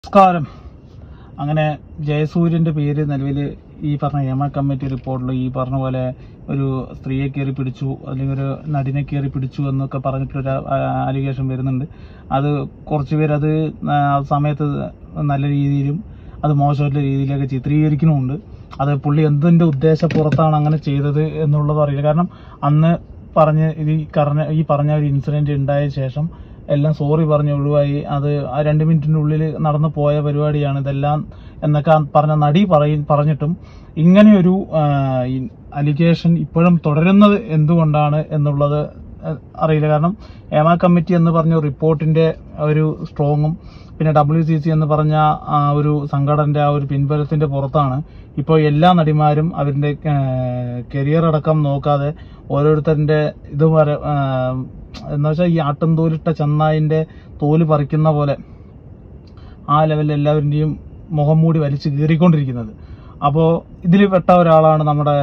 നമസ്കാരം. അങ്ങനെ ജയസൂര്യന്റെ പേര് നിലവിൽ ഈ പറഞ്ഞ ഹേമ കമ്മിറ്റി റിപ്പോർട്ടിൽ ഈ പറഞ്ഞ പോലെ ഒരു സ്ത്രീയെ കയറി പിടിച്ചു അല്ലെങ്കിൽ ഒരു നടിനെ കയറി പിടിച്ചു എന്നൊക്കെ പറഞ്ഞിട്ടൊരു അലിഗേഷൻ വരുന്നുണ്ട്. അത് കുറച്ചുപേർ അത് സമയത്ത് നല്ല രീതിയിലും അത് മോശമായിട്ടുള്ള രീതിയിലൊക്കെ ചിത്രീകരിക്കുന്നുമുണ്ട്. അത് പുള്ളി എന്തിന്റെ ഉദ്ദേശപുറത്താണ് അങ്ങനെ ചെയ്തത് എന്നുള്ളത് അറിയില്ല. കാരണം അന്ന് ഈ പറഞ്ഞ ഒരു ഇൻസിഡന്റ് ഉണ്ടായ ശേഷം എല്ലാം സോറി പറഞ്ഞ് ഒഴിവായി. അത് ആ 2 മിനിറ്റിനുള്ളിൽ നടന്നു പോയ പരിപാടിയാണ് ഇതെല്ലാം എന്നൊക്കെ പറഞ്ഞ നടി പറഞ്ഞിട്ടും ഇങ്ങനെയൊരു അലിഗേഷൻ ഇപ്പോഴും തുടരുന്നത് എന്തുകൊണ്ടാണ് എന്നുള്ളത് അറിയില്ല. കാരണം ഹേമ കമ്മിറ്റി എന്ന് പറഞ്ഞ റിപ്പോർട്ടിന്റെ ഒരു സ്ട്രോങ്ങും പിന്നെ WCC എന്ന് പറഞ്ഞ ആ ഒരു സംഘടനയുടെ ആ ഒരു പിൻബലത്തിന്റെ പുറത്താണ് ഇപ്പോൾ എല്ലാ നടിമാരും അവരുടെ കരിയർ അടക്കം നോക്കാതെ ഓരോരുത്തരുടെ ഇത് എന്ന് വെച്ചാൽ ഈ ആട്ടും തോലിട്ട ചെന്നായിന്റെ തോല് പറിക്കുന്ന പോലെ ആ ലെവലിൽ എല്ലാവരുടെയും മുഖം മൂടി വലിച്ചു കീറിക്കൊണ്ടിരിക്കുന്നത്. അപ്പോൾ ഇതിൽ പെട്ട ഒരാളാണ് നമ്മുടെ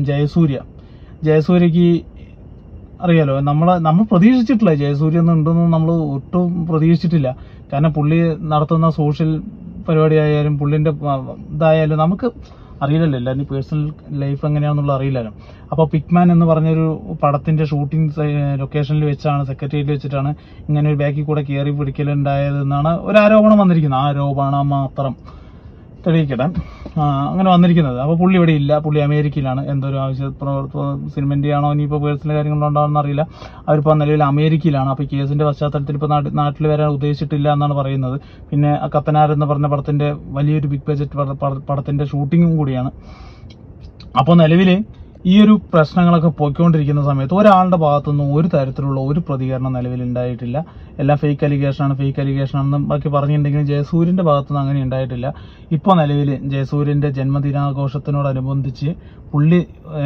ജയസൂര്യക്ക് അറിയാലോ. നമ്മൾ പ്രതീക്ഷിച്ചിട്ടില്ല ജയസൂര്യ ഉണ്ടെന്ന് നമ്മൾ ഒട്ടും പ്രതീക്ഷിച്ചിട്ടില്ല. കാരണം പുള്ളി നടത്തുന്ന സോഷ്യൽ പരിപാടി ആയാലും പുള്ളിന്റെ ഇതായാലും നമുക്ക് അറിയില്ലല്ലോ, എല്ലാവരും പേഴ്സണൽ ലൈഫ് എങ്ങനെയാണെന്നുള്ള അറിയില്ലല്ലോ. അപ്പോൾ പിക്മാൻ എന്ന് പറഞ്ഞൊരു പടത്തിന്റെ ഷൂട്ടിംഗ് ലൊക്കേഷനിൽ വെച്ചാണ്, സെക്രട്ടേറിയറ്റിൽ വെച്ചിട്ടാണ് ഇങ്ങനെ ഒരു ബാക്കിൽ കൂടെ കയറി പിടിക്കലുണ്ടായതെന്നാണ് ഒരു ആരോപണം വന്നിരിക്കുന്നത്. ആരോപണം മാത്രം തെളിയിക്കട്ടെ അങ്ങനെ വന്നിരിക്കുന്നത്. അപ്പോൾ പുള്ളി ഇവിടെ ഇല്ല, പുള്ളി അമേരിക്കയിലാണ്. എന്തൊരു സിനിമന്റെ ആണോ ഇനിയിപ്പോൾ പേഴ്സണൽ കാര്യങ്ങളുണ്ടാവുന്ന അറിയില്ല. അവരിപ്പോൾ നിലവിൽ അമേരിക്കയിലാണ്. അപ്പോൾ ഈ കേസിന്റെ പശ്ചാത്തലത്തിൽ ഇപ്പോൾ നാട്ടിൽ വരാൻ ഉദ്ദേശിച്ചിട്ടില്ല എന്നാണ് പറയുന്നത്. പിന്നെ കത്തനാർ എന്ന് പറഞ്ഞ പടത്തിന്റെ വലിയൊരു ബിഗ് ബഡ്ജറ്റ് പടത്തിന്റെ ഷൂട്ടിങ്ങും കൂടിയാണ്. അപ്പോൾ നിലവിൽ ഈ ഒരു പ്രശ്നങ്ങളൊക്കെ പോയിക്കൊണ്ടിരിക്കുന്ന സമയത്ത് ഒരാളുടെ ഭാഗത്തുനിന്നും ഒരു തരത്തിലുള്ള ഒരു പ്രതികരണം നിലവിൽ ഉണ്ടായിട്ടില്ല. എല്ലാം ഫേക്ക് അലിഗേഷൻ ആണെന്നും ബാക്കി പറഞ്ഞിട്ടുണ്ടെങ്കിലും ജയസൂര്യന്റെ ഭാഗത്തുനിന്ന് അങ്ങനെ ഉണ്ടായിട്ടില്ല. ഇപ്പോൾ നിലവിൽ ജയസൂര്യന്റെ ജന്മദിനാഘോഷത്തിനോടനുബന്ധിച്ച് പുള്ളി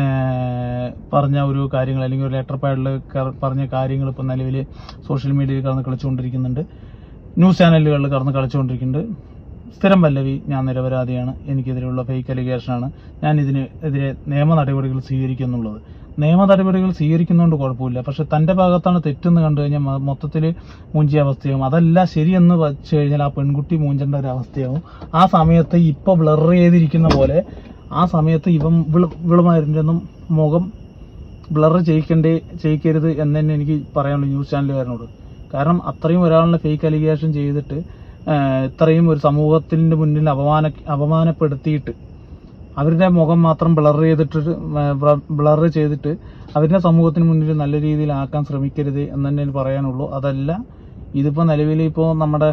പറഞ്ഞ ഒരു കാര്യങ്ങൾ അല്ലെങ്കിൽ ഒരു ലെറ്റർ പാഡിൽ പറഞ്ഞ കാര്യങ്ങൾ ഇപ്പോൾ നിലവിൽ സോഷ്യൽ മീഡിയയിൽ കടന്ന് കളിച്ചുകൊണ്ടിരിക്കുന്നുണ്ട്, ന്യൂസ് ചാനലുകളിൽ കടന്ന് കളിച്ചുകൊണ്ടിരിക്കുന്നുണ്ട്. സ്ഥിരം പല്ലവി, ഞാൻ നിരപരാധിയാണ്, എനിക്കെതിരെയുള്ള ഫേക്ക് അലിഗേഷനാണ്, ഞാൻ ഇതിനെതിരെ നിയമ നടപടികൾ സ്വീകരിക്കുന്നുള്ളത്. നിയമ നടപടികൾ സ്വീകരിക്കുന്നതുകൊണ്ട് കുഴപ്പമില്ല, പക്ഷെ തന്റെ ഭാഗത്താണ് തെറ്റെന്ന് കണ്ടു കഴിഞ്ഞാൽ മൊത്തത്തിൽ മൂഞ്ചിയ അവസ്ഥയാവും. അതല്ല ശരിയെന്ന് വെച്ച് കഴിഞ്ഞാൽ ആ പെൺകുട്ടി മൂഞ്ചേണ്ട ഒരു അവസ്ഥയാവും. ആ സമയത്ത് ഇപ്പൊ ബ്ലർ ചെയ്തിരിക്കുന്ന പോലെ ആ സമയത്ത് ഇവളുമാരുടെ ഒന്നും മുഖം ബ്ലർ ചെയ്യിക്കരുത് എന്ന് തന്നെ എനിക്ക് പറയാനുള്ളൂ ന്യൂസ് ചാനലുകാരനോട്. കാരണം അത്രയും ഒരാളിനെ ഫേക്ക് അലിഗേഷൻ ചെയ്തിട്ട് ഇത്രയും ഒരു സമൂഹത്തിന്റെ മുന്നിൽ അപമാനപ്പെടുത്തിയിട്ട് അവരുടെ മുഖം മാത്രം ബ്ലർ ചെയ്തിട്ട് അവരുടെ സമൂഹത്തിന് മുന്നിൽ നല്ല രീതിയിൽ ആക്കാൻ ശ്രമിക്കരുത് എന്ന് തന്നെ എനിക്ക് പറയാനുള്ളൂ. അതല്ല ഇതിപ്പോ നിലവിൽ ഇപ്പോൾ നമ്മുടെ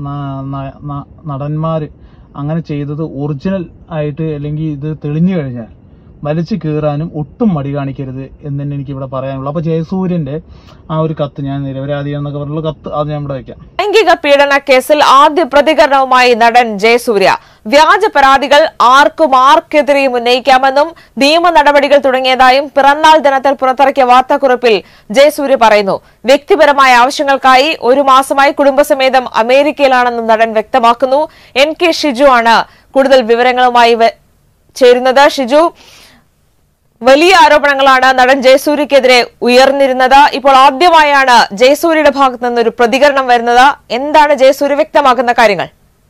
നടന്മാര് അങ്ങനെ ചെയ്തത് ഒറിജിനൽ ആയിട്ട് അല്ലെങ്കിൽ ഇത് തെളിഞ്ഞു കഴിഞ്ഞാൽ വലിച്ചു കീറാനും ഒട്ടും മടി കാണിക്കരുത് എന്ന് തന്നെ എനിക്ക് ഇവിടെ പറയാനുള്ളൂ. അപ്പൊ ജയസൂര്യന്റെ ആ ഒരു കത്ത്, ഞാൻ നിരപരാധിയാണെന്നൊക്കെ പറഞ്ഞുള്ള കത്ത്, അത് ഞാൻ ഇവിടെ വയ്ക്കാം. ലൈംഗിക പീഡന കേസിൽ ആദ്യ പ്രതികരണവുമായി നടൻ ജയസൂര്യ. വ്യാജ പരാതികൾ ആർക്കെതിരെയും ഉന്നയിക്കാമെന്നും നിയമ നടപടികൾ തുടങ്ങിയതായും പിറന്നാൾ ദിനത്തിൽ പുറത്തിറക്കിയ വാർത്താക്കുറിപ്പിൽ ജയസൂര്യ പറയുന്നു. വ്യക്തിപരമായ ആവശ്യങ്ങൾക്കായി 1 മാസമായി കുടുംബസമേതം അമേരിക്കയിലാണെന്നും നടൻ വ്യക്തമാക്കുന്നു. NK ഷിജു ആണ് കൂടുതൽ വിവരങ്ങളുമായി ചേരുന്നത്. ഷിജു, വലിയ ആരോപണങ്ങളാണ് നടൻ ജയസൂര്യക്കെതിരെ ഉയർന്നിരുന്നത്. ഇപ്പോൾ ആദ്യമായാണ് ജയസൂര്യയുടെ ഭാഗത്ത് നിന്നൊരു പ്രതികരണം വരുന്നത്. എന്താണ് ജയസൂര്യ വ്യക്തമാക്കുന്ന കാര്യങ്ങൾ?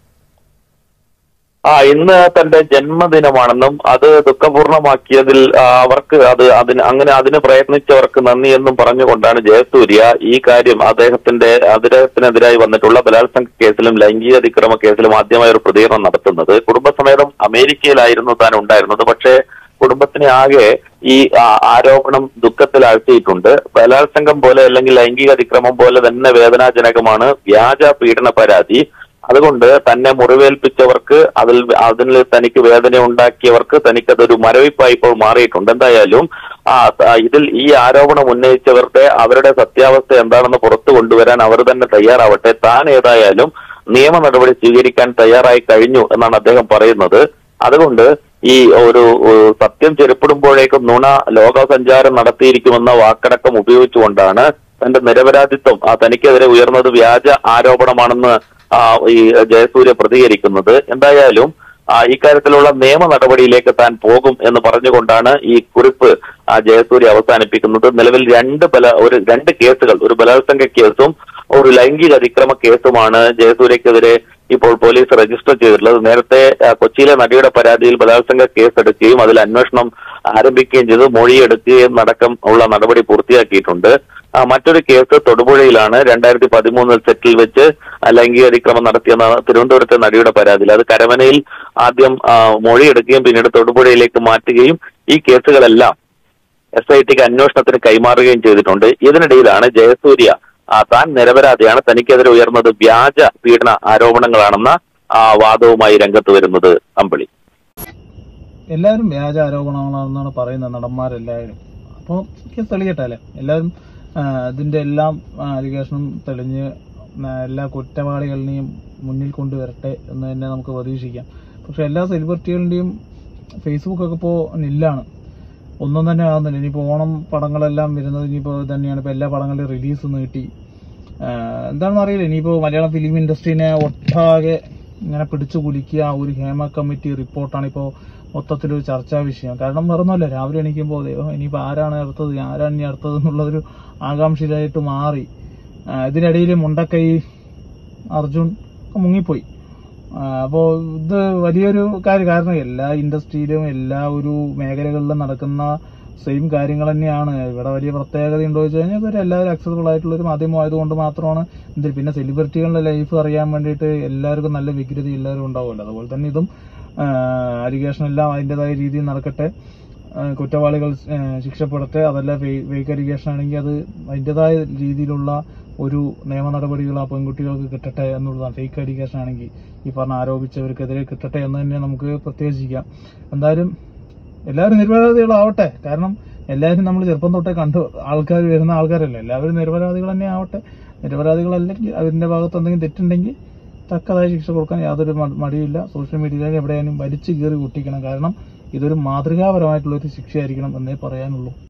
ഇന്ന് തന്റെ ജന്മദിനമാണെന്നും അത് ദുഃഖപൂർണമാക്കിയതിൽ അവർക്ക് അതിന് പ്രയത്നിച്ചവർക്ക് നന്ദി എന്നും പറഞ്ഞുകൊണ്ടാണ് ജയസൂര്യ ഈ കാര്യം അദ്ദേഹത്തിനെതിരായി വന്നിട്ടുള്ള ബലാത്സംഗ കേസിലും ലൈംഗിക അതിക്രമ കേസിലും ആദ്യമായ ഒരു പ്രതികരണം നടത്തുന്നത്. കുടുംബസമേതം അമേരിക്കയിലായിരുന്നു താൻ ഉണ്ടായിരുന്നത്. പക്ഷേ കുടുംബത്തിനെ ആകെ ഈ ആരോപണം ദുഃഖത്തിലാഴ്ത്തിയിട്ടുണ്ട്. ബലാത്സംഗം പോലെ അല്ലെങ്കിൽ ലൈംഗിക അതിക്രമം പോലെ തന്നെ വേദനാജനകമാണ് വ്യാജ പീഡന പരാതി. അതുകൊണ്ട് തന്നെ മുറിവേൽപ്പിച്ചവർക്ക് അതിൽ തനിക്ക് വേദന ഉണ്ടാക്കിയവർക്ക് തനിക്കതൊരു മരവിപ്പായി ഇപ്പോൾ മാറിയിട്ടുണ്ട്. എന്തായാലും ഇതിൽ ഈ ആരോപണം ഉന്നയിച്ചവരുടെ അവരുടെ സത്യാവസ്ഥ എന്താണെന്ന് പുറത്തു കൊണ്ടുവരാൻ അവർ തന്നെ തയ്യാറാവട്ടെ. താൻ ഏതായാലും നിയമ നടപടി സ്വീകരിക്കാൻ തയ്യാറായി കഴിഞ്ഞു എന്നാണ് അദ്ദേഹം പറയുന്നത്. അതുകൊണ്ട് ഈ ഒരു സത്യം ചെരുപ്പിടുമ്പോഴേക്കും നുണ ലോകസഞ്ചാരം നടത്തിയിരിക്കുമെന്ന വാക്കടക്കം ഉപയോഗിച്ചുകൊണ്ടാണ് തന്റെ നിരപരാധിത്വം തനിക്കെതിരെ ഉയർന്നത് വ്യാജ ആരോപണമാണെന്ന് ഈ ജയസൂര്യ പ്രതികരിക്കുന്നത്. എന്തായാലും ഇക്കാര്യത്തിലുള്ള നിയമ നടപടിയിലേക്ക് താൻ പോകും എന്ന് പറഞ്ഞുകൊണ്ടാണ് ഈ കുറിപ്പ് ജയസൂര്യ അവസാനിപ്പിക്കുന്നത്. നിലവിൽ രണ്ട് കേസുകൾ, ഒരു ബലാത്സംഗ കേസും ഒരു ലൈംഗിക അതിക്രമ കേസുമാണ് ജയസൂര്യക്കെതിരെ ഇപ്പോൾ പോലീസ് രജിസ്റ്റർ ചെയ്തിട്ടുള്ളത്. നേരത്തെ കൊച്ചിയിലെ നടിയുടെ പരാതിയിൽ ബലാത്സംഗ കേസെടുക്കുകയും അതിൽ അന്വേഷണം ആരംഭിക്കുകയും ചെയ്ത് മൊഴിയെടുക്കുകയും അടക്കം ഉള്ള നടപടി പൂർത്തിയാക്കിയിട്ടുണ്ട്. മറ്റൊരു കേസ് തൊടുപുഴയിലാണ്. 2013 സെറ്റിൽ വെച്ച് ലൈംഗിക അതിക്രമം നടത്തിയെന്നാണ് തിരുവനന്തപുരത്തെ നടിയുടെ പരാതിയിൽ. അത് കരമനയിൽ ആദ്യം മൊഴിയെടുക്കുകയും പിന്നീട് തൊടുപുഴയിലേക്ക് മാറ്റുകയും ഈ കേസുകളെല്ലാം SITക്ക് അന്വേഷണത്തിന് കൈമാറുകയും ചെയ്തിട്ടുണ്ട്. ഇതിനിടയിലാണ് ജയസൂര്യ താൻ നിരപരാധിയാണ്, തനിക്കെതിരെ ഉയർന്നത് വ്യാജ പീഡന ആരോപണങ്ങളാണെന്ന വാദവുമായി രംഗത്ത് വരുന്നത്. അമ്പിളി, എല്ലാവരും വ്യാജ ആരോപണങ്ങളാണെന്നാണ് പറയുന്നത് നടന്മാരെല്ലാവരും. അപ്പോൾ കേസ് തെളിയട്ടെ അല്ലേ? എല്ലാവരും ഇതിന്റെ എല്ലാം അലിഗേഷനും തെളിഞ്ഞ് എല്ലാ കുറ്റവാളികളെയും മുന്നിൽ കൊണ്ടുവരട്ടെ എന്ന് തന്നെ നമുക്ക് പ്രതീക്ഷിക്കാം. പക്ഷെ എല്ലാ സെലിബ്രിറ്റികളുടെയും ഫേസ്ബുക്കൊക്കെ ഇപ്പോൾ നില്ലാണ്, ഒന്നും തന്നെ ആകുന്നില്ല. ഇനിയിപ്പോൾ ഓണം പടങ്ങളെല്ലാം വരുന്നത് ഇനിയിപ്പോൾ തന്നെയാണ്. ഇപ്പോൾ എല്ലാ പടങ്ങളുടെയും റിലീസ് നീട്ടി. എന്താണെന്ന് അറിയില്ല. ഇനിയിപ്പോൾ മലയാളം ഫിലിം ഇൻഡസ്ട്രീനെ ഒട്ടാകെ ഇങ്ങനെ പിടിച്ചു കുലുക്കിയ ഒരു ഹേമ കമ്മിറ്റി റിപ്പോർട്ടാണ് ഇപ്പോൾ മൊത്തത്തിലൊരു ചർച്ചാ വിഷയം. കാരണം വേറൊന്നുമല്ല, രാവിലെ എണീക്കുമ്പോൾ ഇനിയിപ്പോൾ ആരാണ് ഇനി അടുത്തത് എന്നുള്ളതൊരു ആകാംക്ഷയിലായിട്ട് മാറി. ഇതിനിടയിൽ മുണ്ടക്കൈ അർജുൻ മുങ്ങിപ്പോയി. അപ്പോൾ ഇത് വലിയൊരു കാര്യം. കാരണം എല്ലാ ഇൻഡസ്ട്രിയിലും എല്ലാ ഒരു മേഖലകളിലും നടക്കുന്ന സെയിം കാര്യങ്ങൾ തന്നെയാണ്. ഇവിടെ വലിയ പ്രത്യേകത ഉണ്ടോ എന്ന് വെച്ച് കഴിഞ്ഞാൽ ഇവർ എല്ലാവരും അക്സസിബിൾ ആയിട്ടുള്ള ഒരു മാധ്യമമായതുകൊണ്ട് മാത്രമാണ് ഇതിൽ. പിന്നെ സെലിബ്രിറ്റികളുടെ ലൈഫ് അറിയാൻ വേണ്ടിയിട്ട് എല്ലാവർക്കും നല്ല വികൃതി എല്ലാവരും ഉണ്ടാവുമല്ലോ. അതുപോലെ തന്നെ ഇതും അലിഗേഷൻ എല്ലാം അതിൻ്റെതായ രീതിയിൽ നടക്കട്ടെ, കുറ്റവാളികൾ ശിക്ഷപ്പെടട്ടെ. അതല്ല ഫേക്ക് അലിഗേഷൻ ആണെങ്കിൽ അത് അതിൻ്റെതായ രീതിയിലുള്ള ഒരു നിയമ നടപടികൾ ആ പെൺകുട്ടികൾക്ക് കിട്ടട്ടെ എന്നുള്ളതാണ്. ഫേക്ക് അലിഗേഷൻ ആണെങ്കിൽ ഈ പറഞ്ഞ ആരോപിച്ചവർക്കെതിരെ കിട്ടട്ടെ എന്ന് തന്നെ നമുക്ക് പ്രത്യേകിച്ചിരിക്കാം. എന്തായാലും എല്ലാവരും നിരപരാധികളാവട്ടെ. കാരണം എല്ലാവരും നമ്മൾ ചെറുപ്പം തൊട്ടേ ആൾക്കാർ വരുന്ന ആൾക്കാരല്ലേ. എല്ലാവരും നിരപരാധികൾ തന്നെ ആവട്ടെ. നിരപരാധികളല്ലെങ്കിൽ അതിന്റെ ഭാഗത്ത് എന്തെങ്കിലും തെറ്റുണ്ടെങ്കിൽ തക്കതായ ശിക്ഷ കൊടുക്കാൻ യാതൊരു മടിയില്ല. സോഷ്യൽ മീഡിയയിൽ എവിടെയാലും വലിച്ചു കീറി കുട്ടിക്കണം. കാരണം ഇതൊരു മാതൃകാപരമായിട്ടുള്ള ഒരു ശിക്ഷയായിരിക്കണം എന്നേ പറയാനുള്ളൂ.